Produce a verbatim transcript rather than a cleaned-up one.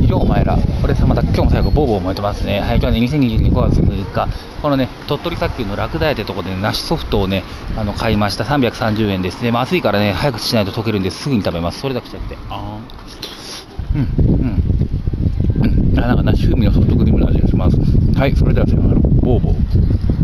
よお前ら。これさ、また今日も最後、ボーボー燃えてますね。はい、今日はね、にせんにじゅうにねんごがつむいか、このね、鳥取砂丘のラクダ屋ってとこで、ね、梨ソフトをね、あの買いました。さんびゃくさんじゅうえんですね。まあ、暑いからね、早くしないと溶けるんで、すぐに食べます。それだけじゃなくて、あーうん、うん。うん、あ、なんか梨風味のソフトクリームの味がします。はい、それではさよなら。ボーボー。